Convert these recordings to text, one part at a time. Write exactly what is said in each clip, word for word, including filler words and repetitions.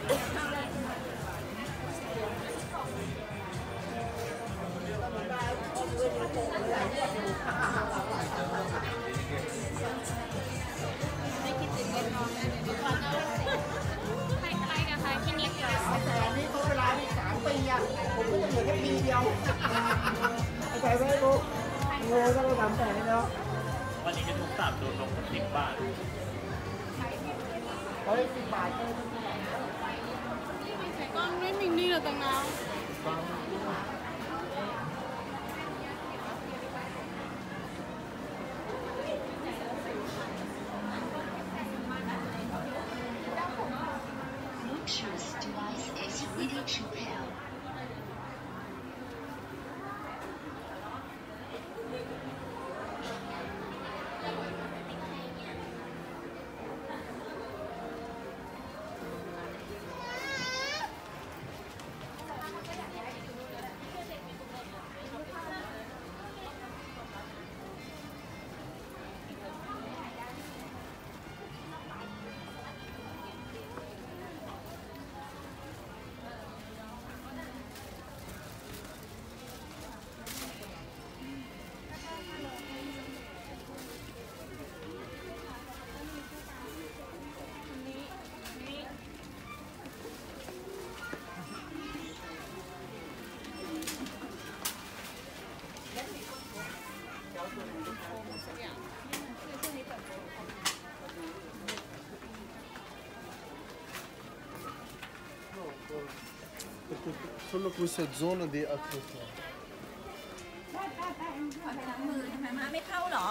ไม่คิดถึงเงินทองนะเดี๋ยวก่อนนะใครใครกับใครที่นี่ค่ะแต่นี่เขาเวลาสามปีอ่ะผมก็จะเหลือแค่ปีเดียวใส่ไว้ปุ๊บโง่ต้องทำแต่เนาะวันนี้จะถูกสามโดนลงสิบบาทเฮ้ยสิบบาทใส่ก้อนไม่มีนี่หรอกตังน้ำ Bluetooth device is ready to pair. Solo questa zona di accessori. ขอไปล้างมือทำไมมาไม่เข้าหรอ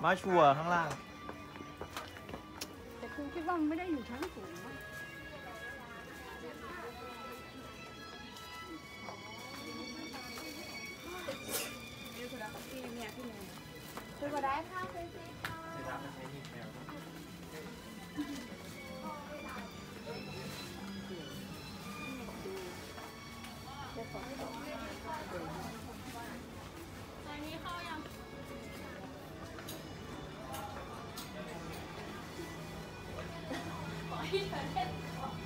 มาชัวร์ข้างล่างแต่ครูคิดว่ามันไม่ได้อยู่ชั้นสูงนะนี่คือแล้วพี่เนี่ยพี่เนี่ยคือก็ได้ค่ะเซ็กๆค่ะตอนนี้เข้ายังขอให้เธอเล่นก่อน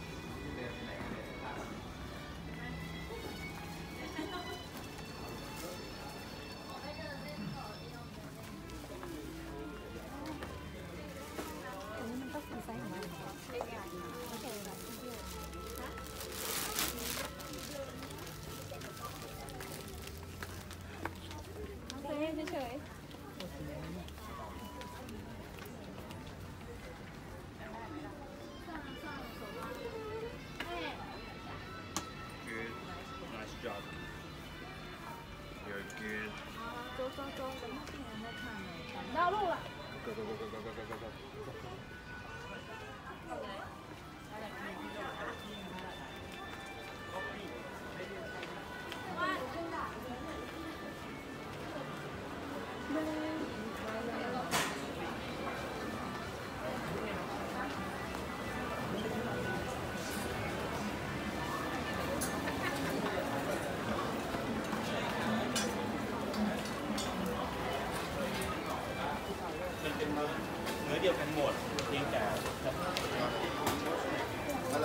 อันนี้มันต้องเป็นไซส์ของมันเล็กใหญ่ไม่ใช่แบบที่เยอะฮะเอาเฉยเฉย Good nice job you're good โจ๊กโจ๊กโจ๊กดาวลูกอ่ะ go go go go go go go go มันเป็นเนื้อเดียวกันหมดเพียงแต่อะไร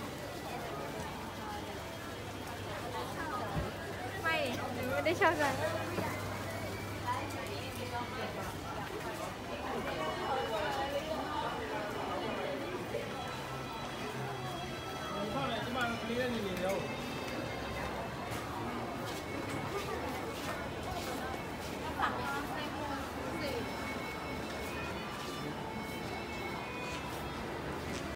ไม่ไม่ได้ชอบกัน